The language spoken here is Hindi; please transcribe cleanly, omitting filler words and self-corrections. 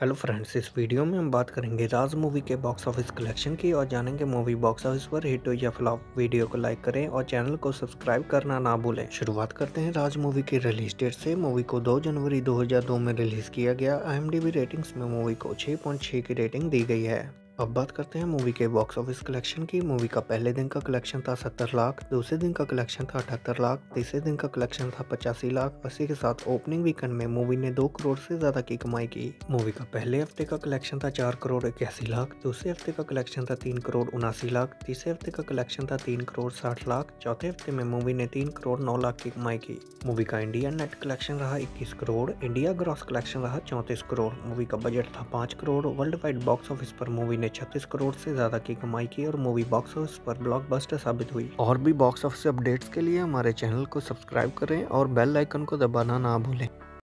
हेलो फ्रेंड्स, इस वीडियो में हम बात करेंगे राज मूवी के बॉक्स ऑफिस कलेक्शन की और जानेंगे मूवी बॉक्स ऑफिस पर हिट हुई या फ्लॉप। वीडियो को लाइक करें और चैनल को सब्सक्राइब करना ना भूलें। शुरुआत करते हैं राज मूवी की रिलीज डेट से। मूवी को 2 जनवरी 2002 में रिलीज किया गया। IMDb रेटिंग्स में मूवी को 6.6 की रेटिंग दी गई है। अब बात करते हैं मूवी के बॉक्स ऑफिस कलेक्शन की। मूवी का पहले दिन का कलेक्शन था 70 लाख, दूसरे दिन का कलेक्शन था 78 लाख, तीसरे दिन का कलेक्शन था 85 लाख। इसी के साथ ओपनिंग वीकेंड में मूवी ने 2 करोड़ से ज्यादा की कमाई की। मूवी का पहले हफ्ते का कलेक्शन था 4 करोड़ 81 लाख, दूसरे हफ्ते का कलेक्शन था 3 करोड़ 79 लाख, तीसरे हफ्ते का कलेक्शन था 3 करोड़ 60 लाख, चौथे हफ्ते में मूवी ने 3 करोड़ 9 लाख की कमाई की। मूवी का इंडिया नेट कलेक्शन रहा 21 करोड़, इंडिया ग्रॉस कलेक्शन रहा 34 करोड़। मूवी का बजट था 5 crore. Worldwide box office पर मूवी ने 36 करोड़ से ज्यादा की कमाई की और मूवी बॉक्स ऑफिस पर ब्लॉकबस्टर साबित हुई। और भी बॉक्स ऑफिस अपडेट्स के लिए हमारे चैनल को सब्सक्राइब करें और बेल आइकन को दबाना ना भूलें।